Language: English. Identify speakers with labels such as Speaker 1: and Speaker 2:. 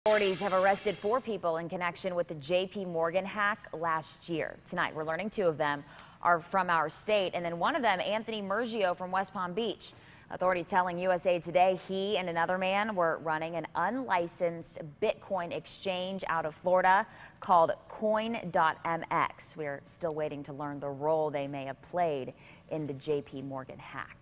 Speaker 1: Authorities have arrested 4 people in connection with the JPMorgan hack last year. Tonight, we're learning 2 of them are from our state, and then one of them, Anthony Murgio from West Palm Beach. Authorities telling USA Today he and another man were running an unlicensed Bitcoin exchange out of Florida called Coin.mx. We're still waiting to learn the role they may have played in the JPMorgan hack.